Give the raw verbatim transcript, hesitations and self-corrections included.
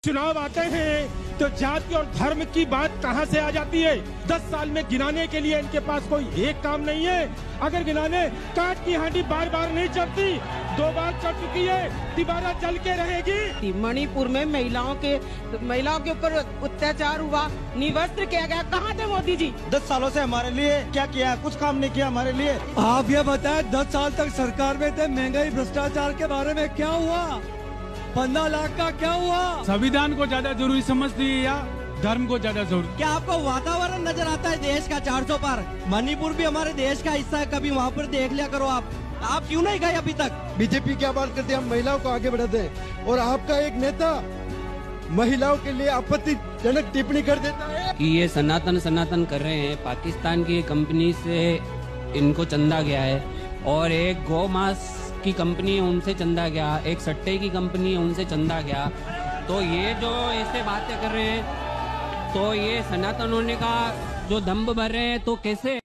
चुनाव आते हैं तो जाति और धर्म की बात कहां से आ जाती है। दस साल में गिनाने के लिए इनके पास कोई एक काम नहीं है। अगर गिनाने काट की हांडी बार बार नहीं चढ़ती, दो बार चढ़ चुकी है, दोबारा चल के रहेगी। मणिपुर में महिलाओं के महिलाओं के ऊपर अत्याचार हुआ, निवस्त्र किया गया, कहाँ थे मोदी जी? दस सालों से हमारे लिए क्या किया? कुछ काम नहीं किया हमारे लिए। आप ये बताएं, दस साल तक सरकार में थे, महंगाई भ्रष्टाचार के बारे में क्या हुआ? पंद्रह लाख का क्या हुआ? संविधान को ज्यादा जरूरी समझती है या धर्म को ज्यादा जरूरी? क्या आपको वातावरण नजर आता है देश का चार सौ पार? मणिपुर भी हमारे देश का हिस्सा है, कभी वहाँ पर देख लिया करो। आप आप क्यों नहीं गए अभी तक? बीजेपी क्या बात करते हैं, हम महिलाओं को आगे बढ़ाते हैं, और आपका एक नेता महिलाओं के लिए आपत्तिजनक टिप्पणी कर देता है कि ये सनातन सनातन कर रहे हैं। पाकिस्तान की कंपनी से इनको चंदा गया है, और एक गौ मांस की कंपनी है उनसे चंदा गया, एक सट्टे की कंपनी है उनसे चंदा गया। तो ये जो ऐसे बातें कर रहे हैं, तो ये सनातन होने का जो दम्भ भर रहे हैं, तो कैसे